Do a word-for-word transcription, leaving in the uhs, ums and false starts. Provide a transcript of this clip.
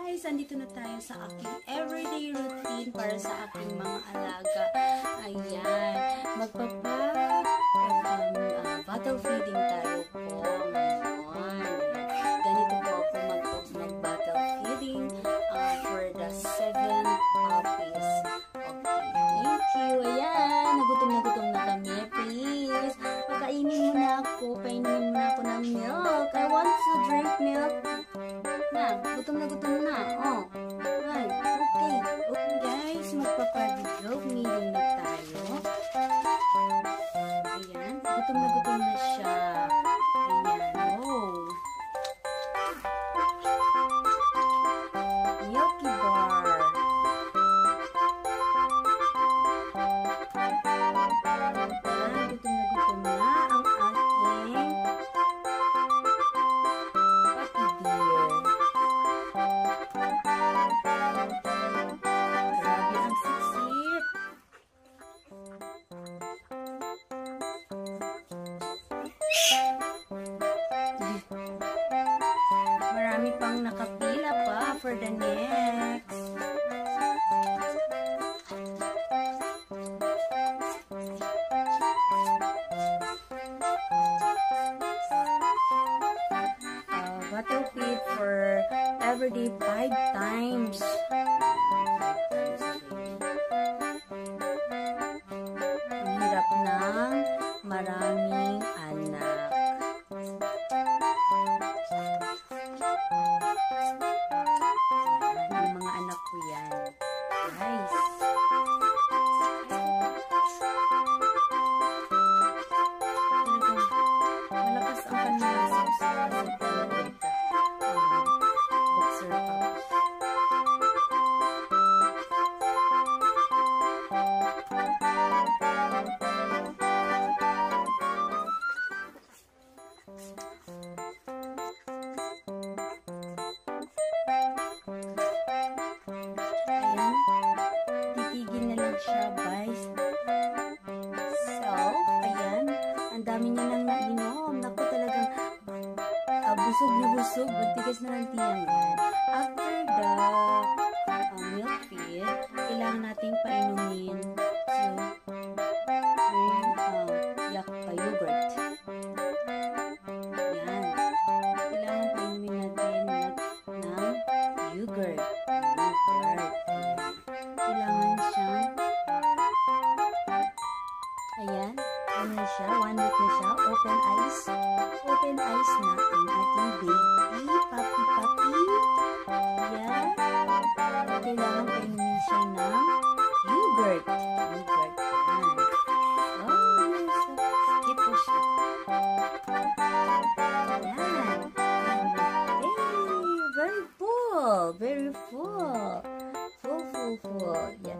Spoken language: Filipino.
guys, andito na tayo sa aking everyday routine para sa aking mga alaga. Ayan, magpapa um, uh, bottle feeding tayo po ngayon. Ganito po ako mag-bottle feeding uh, for the seven puppies. Okay, thank you. Ayan, nagutom na gutom na kami. Please, pagkainin mo na ako. Painin mo na ako ng milk. I want to drink milk. Na, gutom na gutom na. Oh. Right. Okay. Okay guys, magpapag-dog meeting na tayo. Ayan, gutom na gutom na siya. Ayan. Oh. Milky bar. Ayan, gutom na gutom na ang aking marami pang nakapila pa for the next. Uh, bottle feed for everyday five times. Ang hirap ng maraming anak. Yung mga anak ko yan. Guys. Malakas ang kanilang subscribe sa um, boxer puppies. Siya, guys. So, ayan. Ang dami niya nang nainom. Naku, talagang uh, busog na busog. Magtigas na ng tiyan yan. After the uh, milk feed, kailangan nating painumin. So, bring uh, yak uh, yogurt. Yan. Kailangan painumin natin ng yogurt. Yogurt. Kailangan siyang ayan, ano na siya, one week na siya, open eyes, open eyes na ang ating baby, puppy puppy, ayan, kailangan painumin siya ng yogurt, yogurt, ayan, oh, skip po siya, ayan, hey, very full, very full, full, full, full, yeah.